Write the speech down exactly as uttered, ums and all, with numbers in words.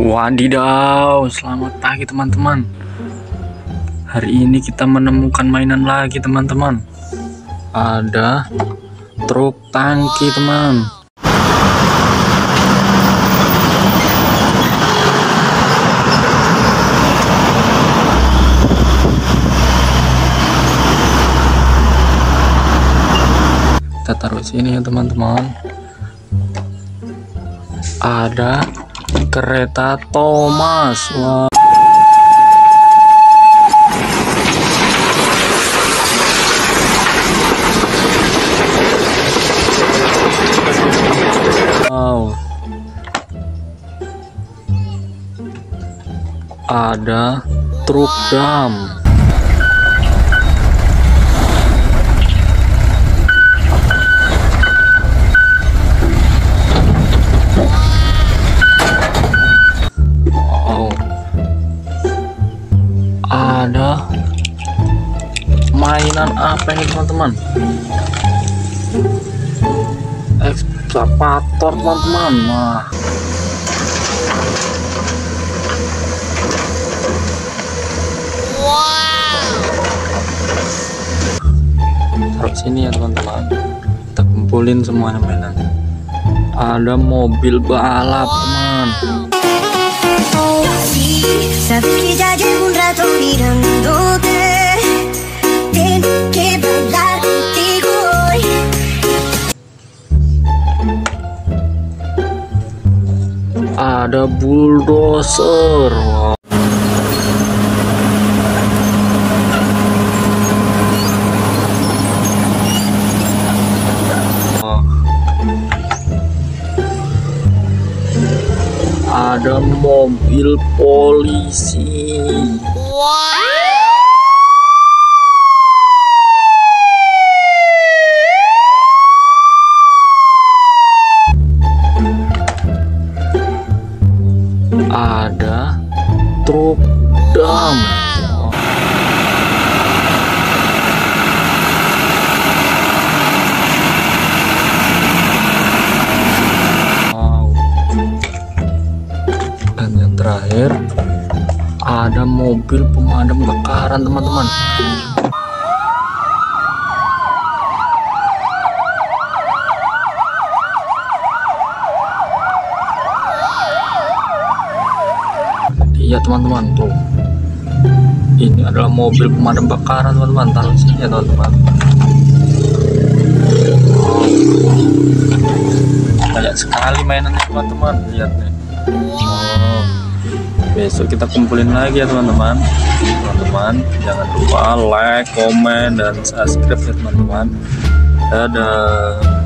Wadidaw, selamat pagi teman-teman. Hari ini kita menemukan mainan lagi teman-teman. Ada truk tangki teman. Kita taruh sini ya teman-teman. Ada kereta Thomas. Wah. Wow. Ada truk dam. Ada mainan apa ini teman-teman? Ekskavator teman-teman. Wah. Taruh sini ya teman-teman. Kita kumpulin semuanya mainan. Ada mobil balap teman. Sabes que ya llevo un rato mirándote. Tengo que bailar contigo hoy. Ada bulldozer. Wow. Ada mobil polisi. Wow. Ada truk dam. Terakhir ada mobil pemadam kebakaran teman-teman. Iya teman-teman, tuh ini adalah mobil pemadam kebakaran teman-teman. Taruh sini ya teman-teman. Banyak sekali mainannya teman-teman, lihat nih. Oh, besok kita kumpulin lagi ya teman-teman. Teman-teman jangan lupa like, komen, dan subscribe ya teman-teman. Dadah.